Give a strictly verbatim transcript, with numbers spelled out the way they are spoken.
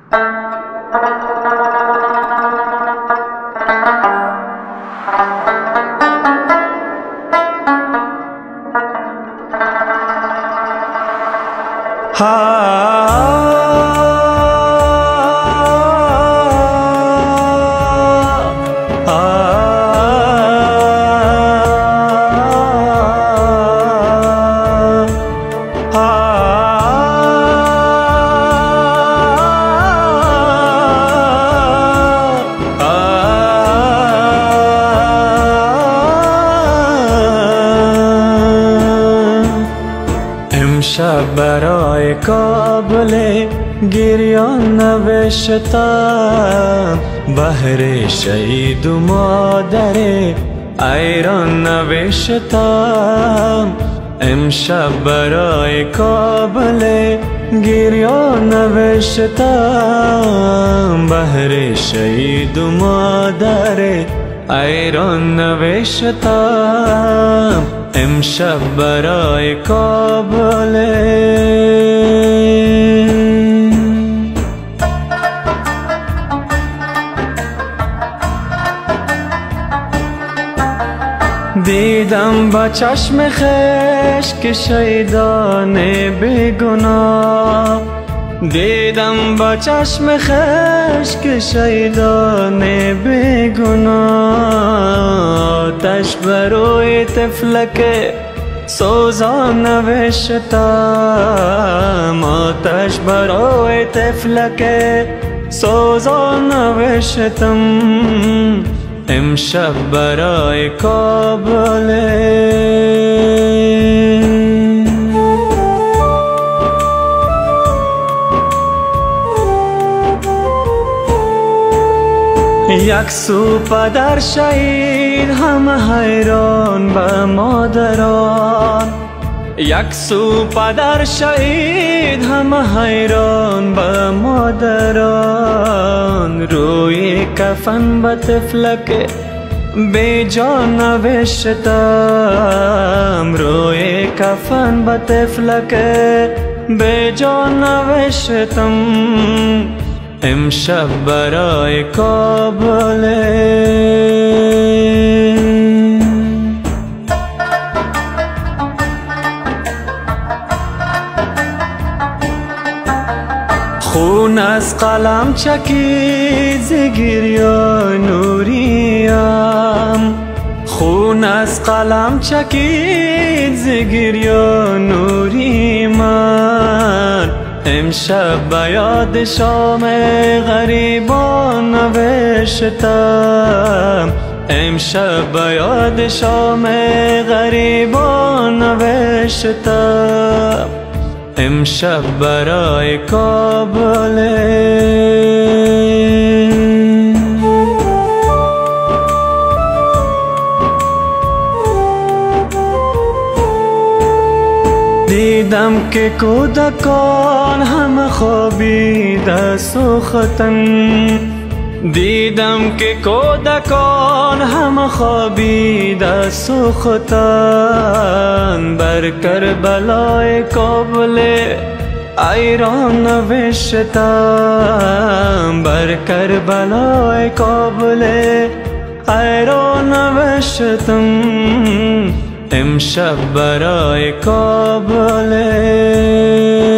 امشب برای کابل گریان نوشتم، بهر شهید و مادر ایران نوشتم. امشب برای کابل گریان نوشتم، بهر شهید و مادر ایران نوشتم. امشب برای کابل دیدم با چشم خشک شهیدان بیگناه، دیدم با چشم خشک شهیدان بیگناه. آتش بروی طفلک سوزان نوشتم، آتش بروی طفلک سوزان نوشتم. امشب برای کابل یک سو پدر شهید همه حیران به مادران، یک سو پدر شهید همه حیران به مادران. روی کفن به طفلک بی جان نوشتم، روی کفن به طفلک بی جان نوشتم. امشب برای کابل خون از قلم چکید ز گریه نوریم، خون از قلم چکید ز گریه نوری من. امشب به یاد شام غریبان نوشتم، امشب به یاد شام غریبان نوشتم. امشب برای کابل دیدم که کودکان همه خوابیده سوختن، دیدم که کودکان همه خوابیده سوختن. بر کربلای کابل ایران نوشتم، بر کربلای کابل ایران نوشتم. امشب برای کابل